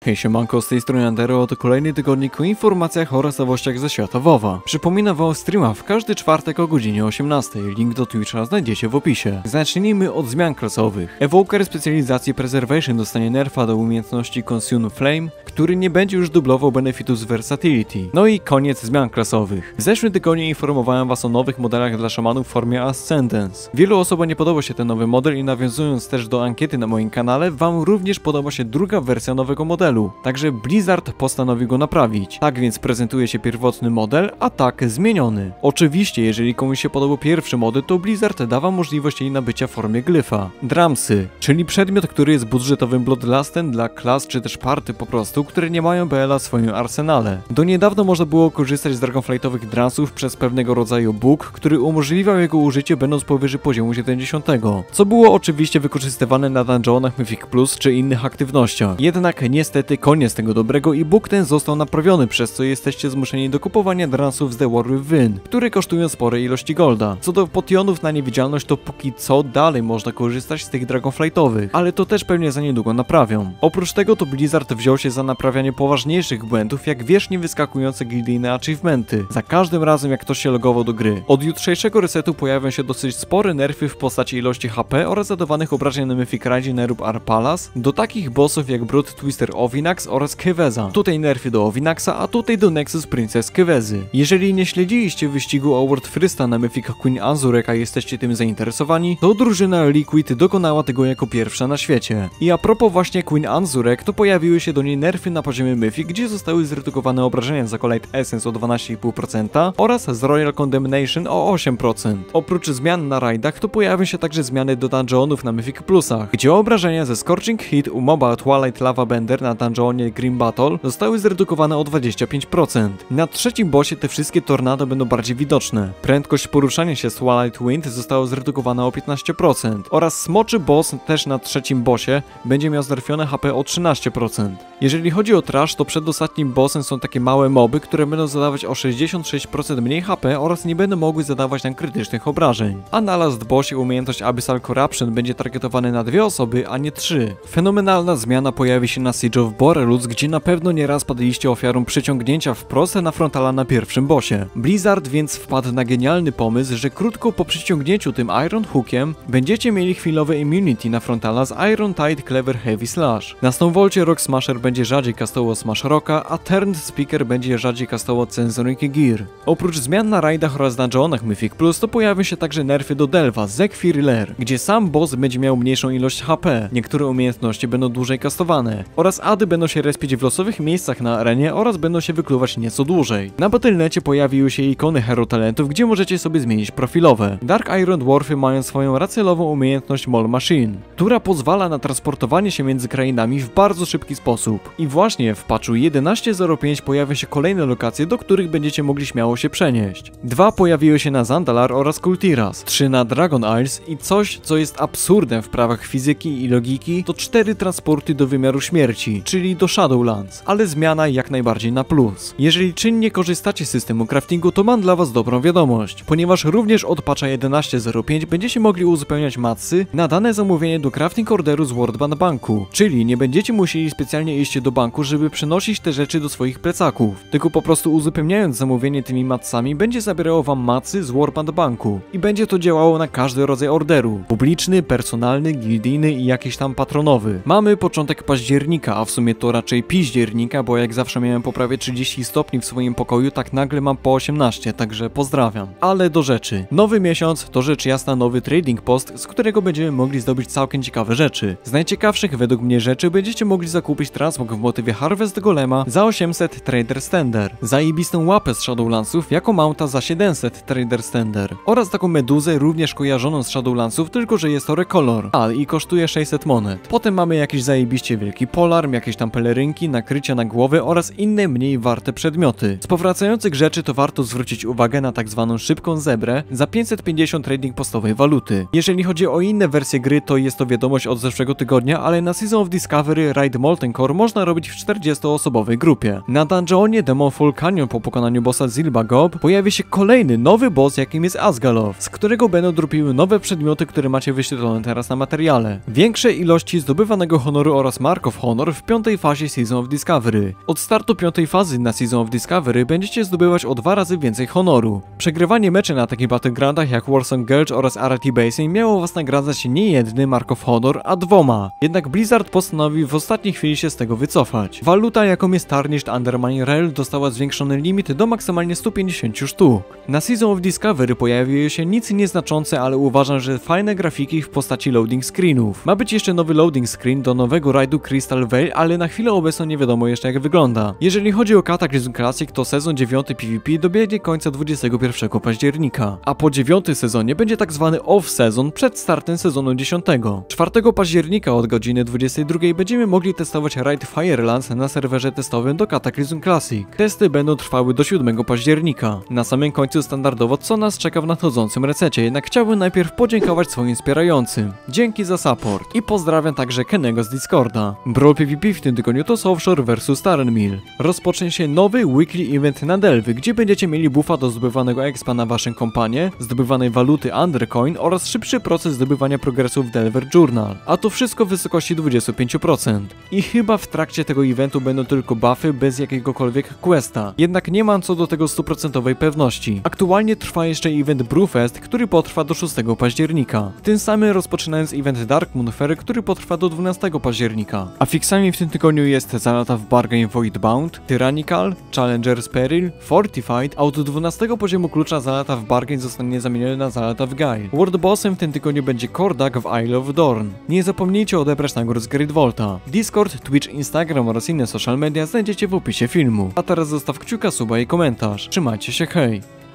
Hej siemanko, z tej strony Andero, to kolejny tygodnik o informacjach oraz nowościach ze świata WoWa. Przypominam wam o streamach w każdy czwartek o godzinie 18. Link do Twitcha znajdziecie w opisie. Zacznijmy od zmian klasowych. Evoker specjalizacji Preservation dostanie nerfa do umiejętności Consume Flame, który nie będzie już dublował benefitów z Versatility. No i koniec zmian klasowych. W zeszłym tygodniu informowałem was o nowych modelach dla szamanów w formie Ascendance. Wielu osobom nie podoba się ten nowy model i nawiązując też do ankiety na moim kanale, wam również podoba się druga wersja nowego modelu. Także Blizzard postanowił go naprawić. Tak więc prezentuje się pierwotny model, a tak zmieniony. Oczywiście, jeżeli komuś się podobał pierwszy model, to Blizzard da wam możliwość jej nabycia w formie glyfa. Dramsy, czyli przedmiot, który jest budżetowym bloodlustem dla klas czy też party po prostu, które nie mają BL-a w swoim arsenale. Do niedawna można było korzystać z dragonflightowych dramsów przez pewnego rodzaju bóg, który umożliwiał jego użycie będąc powyżej poziomu 70, co było oczywiście wykorzystywane na dungeonach Mythic Plus czy innych aktywnościach. Jednak niestety koniec tego dobrego i bóg ten został naprawiony, przez co jesteście zmuszeni do kupowania dramsów z The War Within, które kosztują spore ilości golda. Co do potionów na niewidzialność, to póki co dalej można korzystać z tych dragonflightowych, ale to też pewnie za niedługo naprawią. Oprócz tego to Blizzard wziął się za naprawianie poważniejszych błędów, jak wiecznie wyskakujące gildijne achievementy, za każdym razem jak ktoś się logował do gry. Od jutrzejszego resetu pojawią się dosyć spore nerfy w postaci ilości HP oraz zadawanych obrażeń na Mythic Raidzie Nerub Arpalas, do takich bossów jak Brood Twister Ovinax oraz Keveza. Tutaj nerfy do Ovinaxa, a tutaj do Nexus Princess Kevezy. Jeżeli nie śledziliście wyścigu Award Frysta na Mythic Queen Anzurek, a jesteście tym zainteresowani, to drużyna Liquid dokonała tego jako pierwsza na świecie. I a propos właśnie Queen Anzurek, to pojawiły się do niej nerfy na poziomie Mythic, gdzie zostały zredukowane obrażenia z Acolyte Essence o 12,5% oraz z Royal Condemnation o 8%. Oprócz zmian na rajdach, to pojawią się także zmiany do dungeonów na Mythic Plusach, gdzie obrażenia ze Scorching Hit u moba Twilight Lava Bender na dungeonie Grim Battle zostały zredukowane o 25%. Na trzecim bossie te wszystkie tornado będą bardziej widoczne. Prędkość poruszania się z Twilight Wind została zredukowana o 15% oraz smoczy boss też na trzecim bossie będzie miał znerfione HP o 13%. Jeżeli chodzi o trash, to przed ostatnim bossem są takie małe moby, które będą zadawać o 66% mniej HP oraz nie będą mogły zadawać nam krytycznych obrażeń. A na last bossie umiejętność Abyssal Corruption będzie targetowany na 2 osoby, a nie 3. Fenomenalna zmiana pojawi się na Siege of Boreluz, gdzie na pewno nieraz padliście ofiarą przyciągnięcia wprost na frontala na pierwszym bossie. Blizzard więc wpadł na genialny pomysł, że krótko po przyciągnięciu tym Iron Hookiem będziecie mieli chwilowe immunity na frontala z Iron Tide Clever Heavy Slash. Na Stonevolcie Rock Smasher będzie rzadziej castował Smash Rocka, a Turned Speaker będzie rzadziej castował Sensoric Gear. Oprócz zmian na rajdach oraz dungeonach Mythic Plus, to pojawią się także nerfy do Delva, Zekfir Lair, gdzie sam boss będzie miał mniejszą ilość HP, niektóre umiejętności będą dłużej castowane oraz ady będą się respić w losowych miejscach na arenie oraz będą się wykluwać nieco dłużej. Na Battle.necie pojawiły się ikony hero talentów, gdzie możecie sobie zmienić profilowe. Dark Iron Dwarfy mają swoją racelową umiejętność Mole Machine, która pozwala na transportowanie się między krainami w bardzo szybki sposób. I właśnie w patchu 11.05 pojawią się kolejne lokacje, do których będziecie mogli śmiało się przenieść. 2 pojawiły się na Zandalar oraz Kultiras, 3 na Dragon Isles i coś, co jest absurdem w prawach fizyki i logiki, to 4 transporty do wymiaru śmierci, czyli do Shadowlands, ale zmiana jak najbardziej na plus. Jeżeli czynnie korzystacie z systemu craftingu, to mam dla was dobrą wiadomość, ponieważ również od patcha 11.05 będziecie mogli uzupełniać matsy na dane zamówienie do crafting orderu z World Banku, czyli nie będziecie musieli specjalnie iść do banku, żeby przenosić te rzeczy do swoich plecaków, tylko po prostu uzupełniając zamówienie tymi matsami będzie zabierało wam matsy z World Banku i będzie to działało na każdy rodzaj orderu, publiczny, personalny, gildijny i jakiś tam patronowy. Mamy początek października, a w sumie to raczej piździernika, bo jak zawsze miałem po prawie 30 stopni w swoim pokoju, tak nagle mam po 18, także pozdrawiam. Ale do rzeczy. Nowy miesiąc to rzecz jasna nowy trading post, z którego będziemy mogli zdobyć całkiem ciekawe rzeczy. Z najciekawszych według mnie rzeczy będziecie mogli zakupić transmog w motywie Harvest Golema za 800 Trader Stander, zajebistą łapę z Shadowlandsów jako mounta za 700 Trader Stander oraz taką meduzę również kojarzoną z Shadowlandsów, tylko że jest to recolor, i kosztuje 600 monet. Potem mamy jakiś zajebiście wielki polarm, jakieś tam pelerynki, nakrycia na głowę oraz inne mniej warte przedmioty. Z powracających rzeczy to warto zwrócić uwagę na tak zwaną szybką zebrę za 550 trading postowej waluty. Jeżeli chodzi o inne wersje gry, to jest to wiadomość od zeszłego tygodnia, ale na Season of Discovery Raid Molten Core można robić zdobyć w 40-osobowej grupie. Na dungeonie Demonfall Canyon po pokonaniu bossa Zilba Gob pojawi się kolejny nowy boss, jakim jest Asgaloth, z którego będą dropiły nowe przedmioty, które macie wyświetlone teraz na materiale. Większe ilości zdobywanego honoru oraz Mark of Honor w 5. fazie Season of Discovery. Od startu 5. fazy na Season of Discovery będziecie zdobywać o 2 razy więcej honoru. Przegrywanie meczy na takich battlegroundach jak Warsong Gulch oraz RT Basin miało was nagradzać nie jednym Mark of Honor, a 2. Jednak Blizzard postanowił w ostatniej chwili się z tego wycofać. Waluta, jaką jest Tarnished Undermine Rail, dostała zwiększony limit do maksymalnie 150 sztuk. Na Season of Discovery pojawiły się nic nieznaczące, ale uważam, że fajne grafiki w postaci loading screenów. Ma być jeszcze nowy loading screen do nowego rajdu Crystal Vale, ale na chwilę obecną nie wiadomo jeszcze jak wygląda. Jeżeli chodzi o Cataclysm Classic, to sezon 9 PvP dobiegnie końca 21 października, a po 9 sezonie będzie tak zwany off-sezon przed startem sezonu 10. 4 października od godziny 22 będziemy mogli testować raid Firelands na serwerze testowym do Cataclysm Classic. Testy będą trwały do 7 października. Na samym końcu standardowo co nas czeka w nadchodzącym resecie, jednak chciałbym najpierw podziękować swoim wspierającym. Dzięki za support i pozdrawiam także Kennego z Discorda. Brawl PvP w tym tygodniu to Soulshore vs Starenmill. Rozpocznie się nowy weekly event na Delwy, gdzie będziecie mieli buffa do zdobywanego expa na waszą kompanię, zdobywanej waluty Undercoin oraz szybszy proces zdobywania progresu w Delver Journal. A to wszystko w wysokości 25%. I chyba w trakcie tego eventu będą tylko buffy bez jakiegokolwiek questa. Jednak nie mam co do tego 100% pewności. Aktualnie trwa jeszcze event Brewfest, który potrwa do 6 października. Tym samym rozpoczynając event Dark Moon Fair, który potrwa do 12 października. A fixami w tym tygodniu jest zalata w Bargain Voidbound, Tyrannical, Challenger's Peril, Fortified, a od 12 poziomu klucza zalata w Bargain zostanie zamieniona na zalata w Guile. World Bossem w tym tygodniu będzie Kordak w Isle of Dorn. Nie zapomnijcie odebrać nagród z Great Volta. Discord, Twitch, Instagram oraz inne social media znajdziecie w opisie filmu. A teraz zostaw kciuka, suba i komentarz. Trzymajcie się, hej!